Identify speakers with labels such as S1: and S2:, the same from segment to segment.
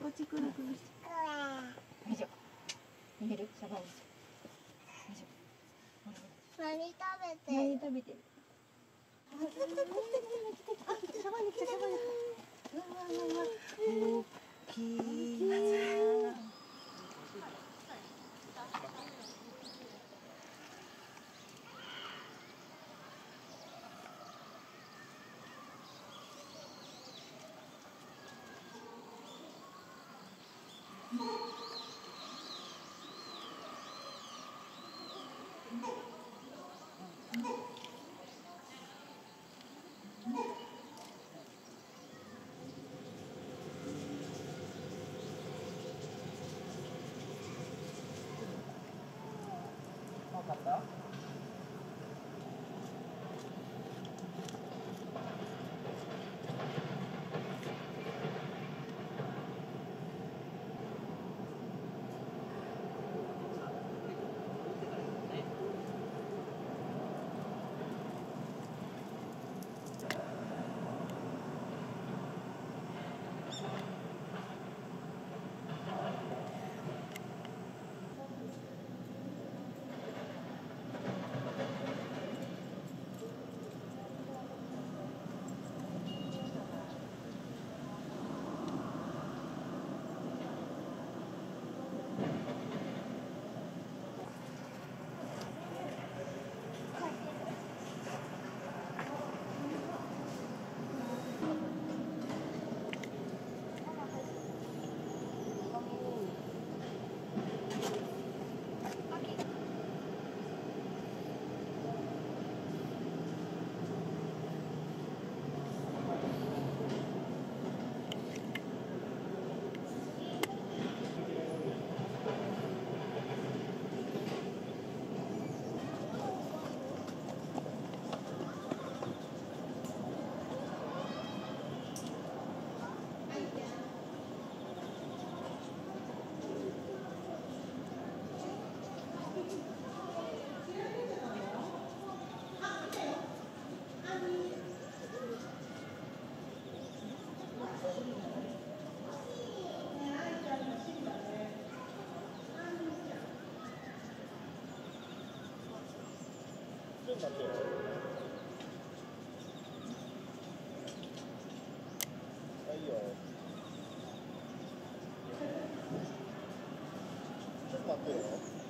S1: こっちくるくるして。よいしょ。逃げる？シャバに。よいしょ。
S2: 何食べてる？
S1: 何食べてる？あ、来た来た来た来た来た来た。シャバに来たシャバに来た。うわうわうわ。大きい。わかった？ちょっと待ってよ。はいよ。ちょっと待ってよ。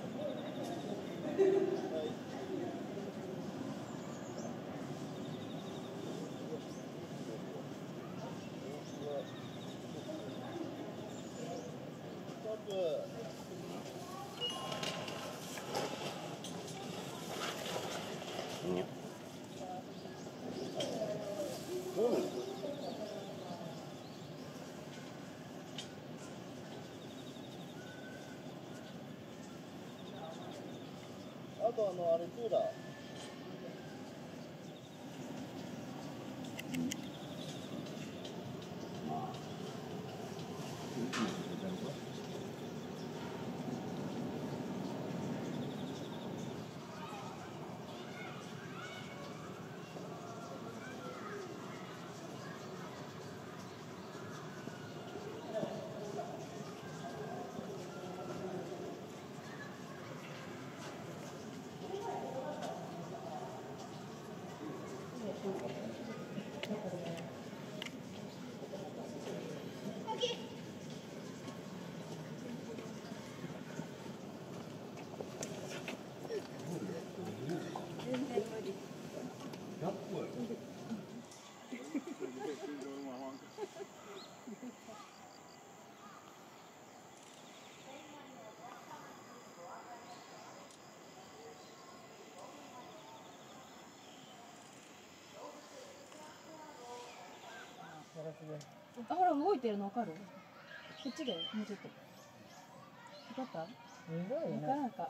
S1: はい。ストップ。あとあれクーラー。 あ、ほら動いてるの分かる？こっちだよ、もうちょっと。分かった？すごいね。なかなか。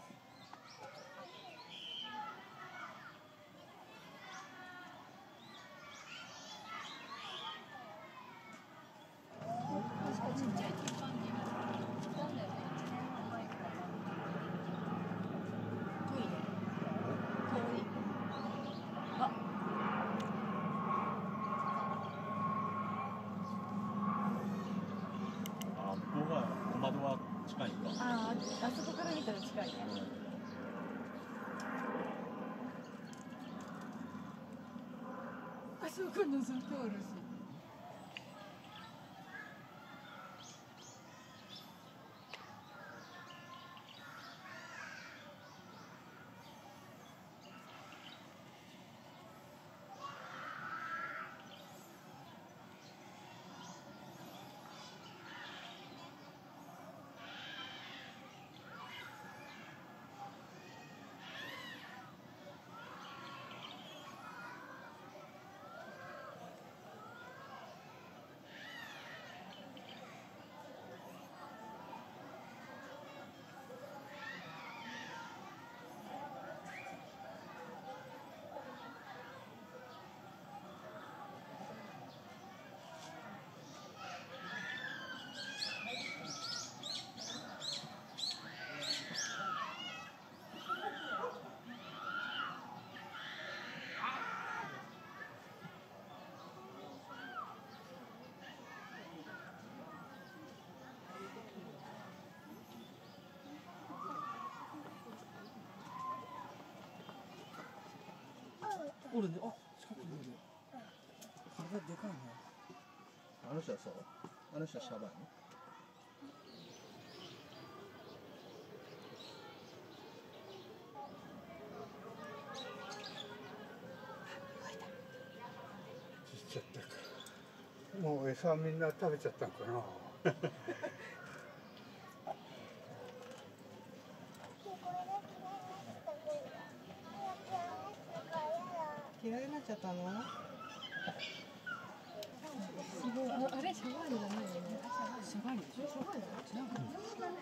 S3: こ
S1: ああ、あそこから見たら近いね。あそこ覗いておるし。
S3: おるね。あ、近くにいる。体でかいね。
S4: あの人はそう。あの人はシャバーニ。
S3: ちっちゃったから。もう餌みんな食べちゃったんかな。
S1: 嫌いになっちゃったの？すごい。あれシャバーニじゃないよね。シャバーニでしょ？シャバーニ違うかな。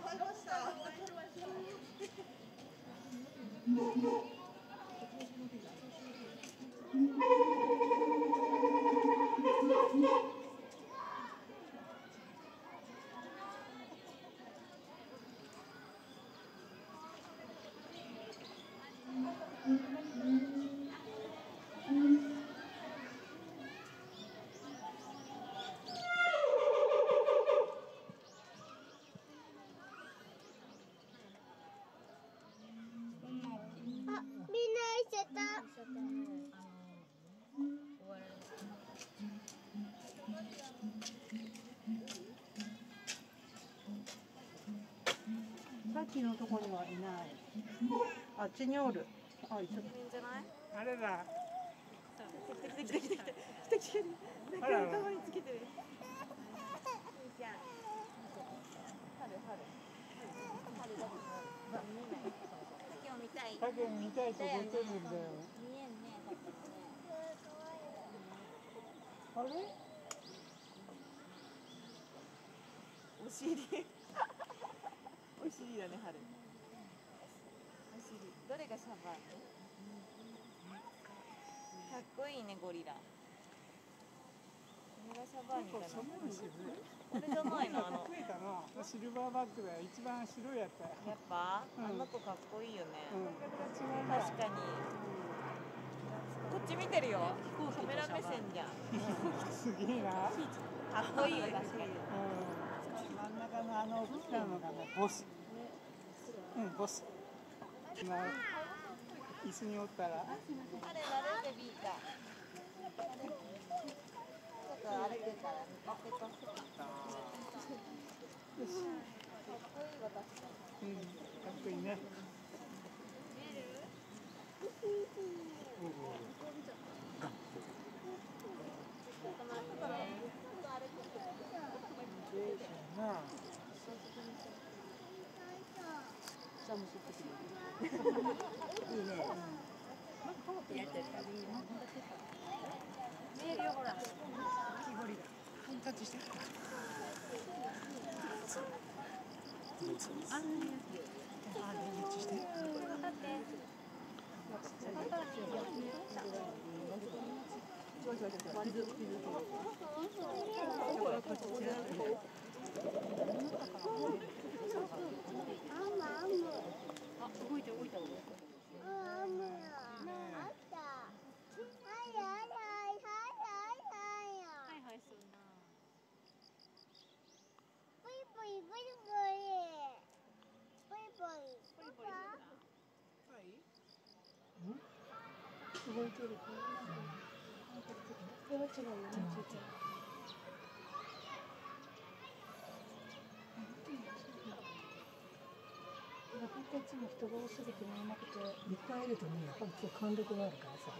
S1: さっきのとこにはいない。あっちにおる。あ、いいんじゃない？あれだ。来て。なんか頭につけてる。影見たいと出てるんだよ。あれ？お尻。お尻だね、春。お尻。どれがシャバーニ？かっこいいね、ゴリラ。これがシャバーニかな。これじゃないの、シルバーバックだよ。一番白いやつだよ。やっぱ、あの子かっこいいよね。確かに。こっち見てるよ。カメラ目線じゃん。すげえな。かっこいいよ、確かに。真ん中の大きなのがね、ボス。ボス。椅子におったら。あれ、慣れてビータ。ちょっと歩くから見かけと。よし。かっこいいわ、確かに。かっこいいね。いいね。見えるよ、ほら。木ゴリラ。タッチして。あ、タッチして。動いた。 動いてる。これは違うよね。こっちも人が多すぎて見えなくて、いっぱいいるとね、やっぱり貫禄があるからさ。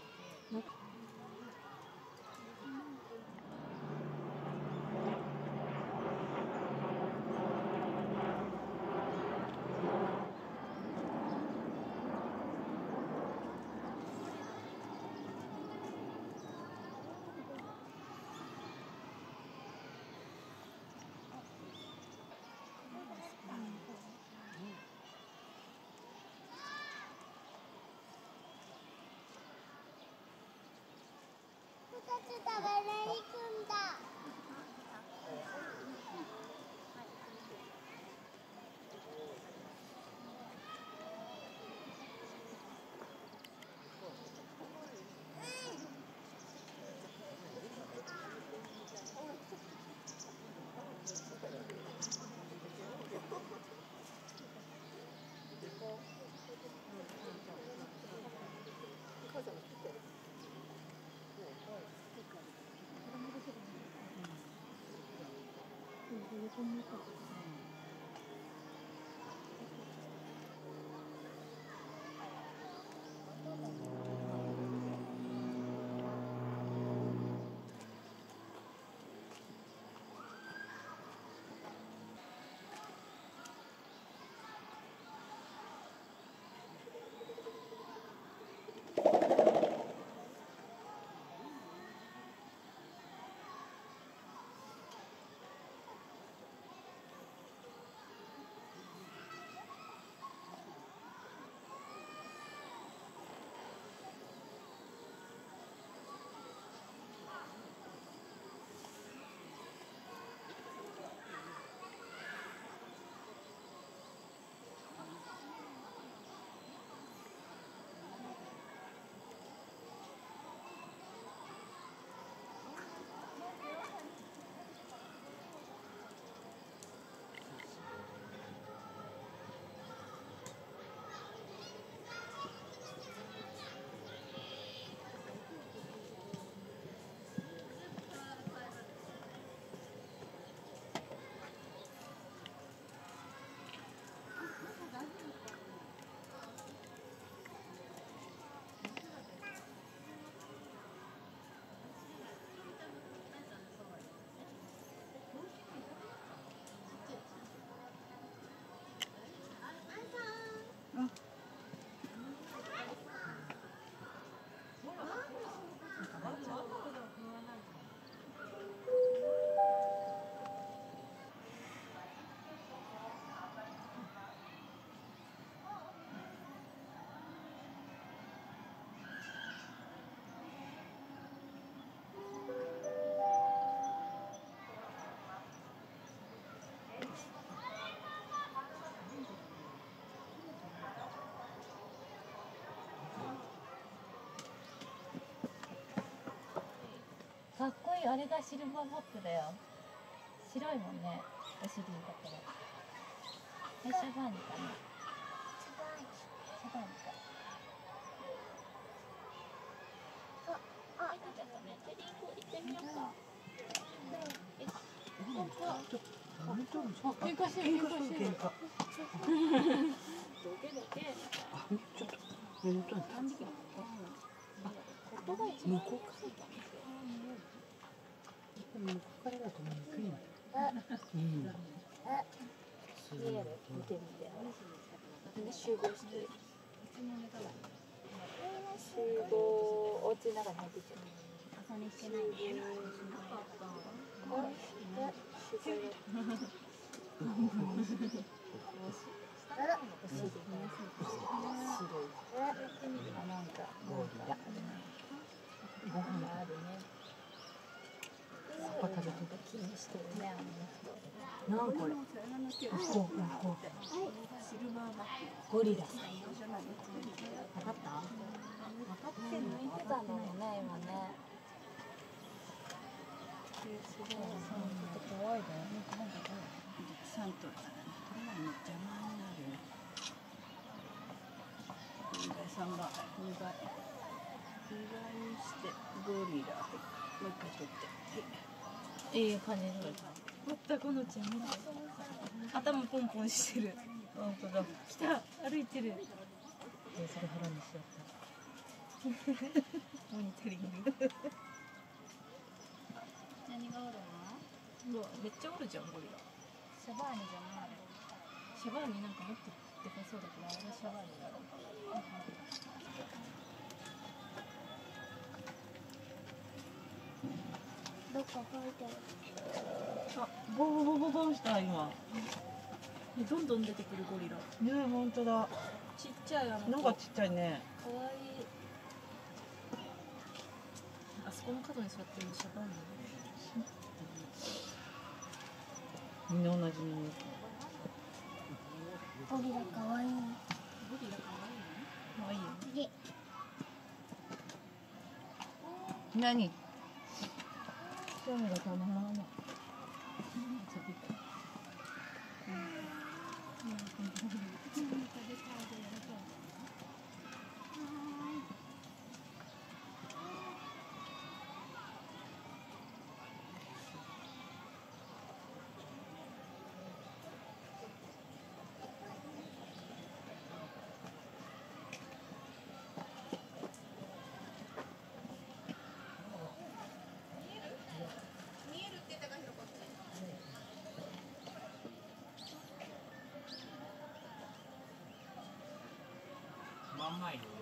S2: 2つ食べれに行くんだ。
S1: かっこいい。あれがシルバーバックだよ。白いもんね、お尻だから。シャバーニかな。シャバーニか。あ、ちょっとね、チェリーコ行ってみようか。喧嘩してる。どけどけ。
S3: ちょっと目元に
S1: 何時間？言葉一番。向こうからだと見にくいの。見てみて。みんな集合してる。集合、お家の中に入っていっちゃう。朝にしてない。なんかゴリラ。ご飯があるね。そこ食べてた気にしてるね、あの人。なんこれ。シルバーバック。ゴリラさん。分かった？分かってんの？見てたんだもんね、今ね。すごい。ちょっと怖いだよね。なんか3頭だからね。これはね、邪魔になる。これが3番。これが。 してゴリラ、はい、もう一回取って、はい、いい感じに取れた。またこのちゃん見て、頭ポンポンしてる。本当だ。来た、歩いてる。それ腹にしちゃった。モニタリング。
S2: 何がおるの？
S1: うわ、めっちゃおるじゃんゴリラ。
S2: シャバーニじゃない。
S1: シャバーニなんかもっとでかそうだけど、あれシャバーニだろう。
S2: どっか書いてる。
S1: あ、ボーボーボーボーした今。どんどん出てくるゴリラ。
S3: ね、本当だ。
S1: ちっちゃい
S3: なんかちっちゃいね。
S1: かわいい。あそこの角に座ってるのシャバーニ。
S3: みんな同じに見える。
S2: ゴリラかわいい。
S1: ゴリラかわいいの？かわいいよ。
S2: 次。
S3: 何？興味がたまらない。
S4: 真ん前に入れる。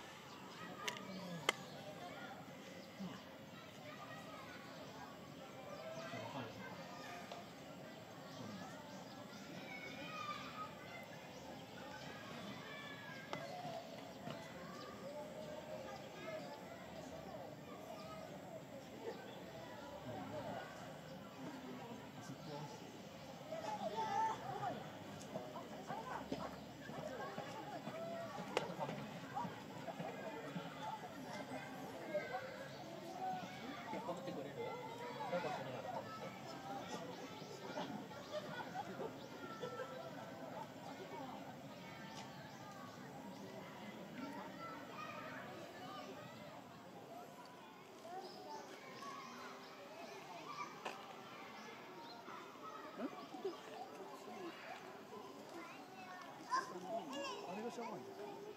S4: あれがシャワーに。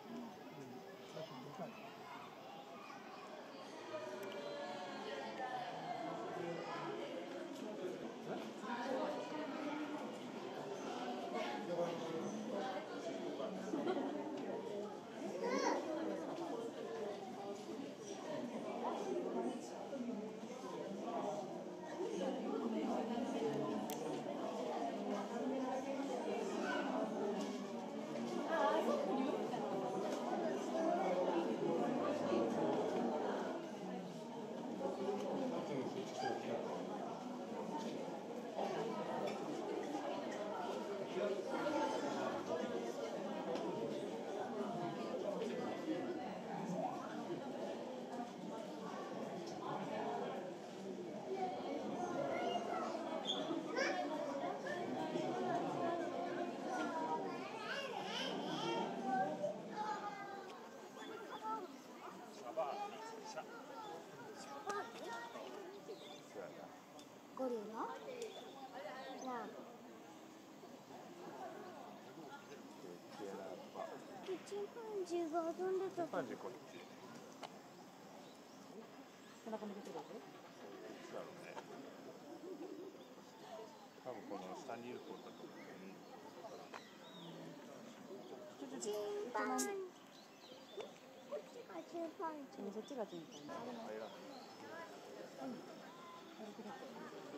S2: ゴリラ？なあ。チンパンジーが遊んでた。チンパンジーこっち。
S1: 背中向けてるわけ？
S5: だろうね。多分この下にいる子だと思う。
S2: チンパン。こっちがチンパンジー。
S1: そっちがチンパンジー。
S5: 入らない。
S1: 歩きだけ。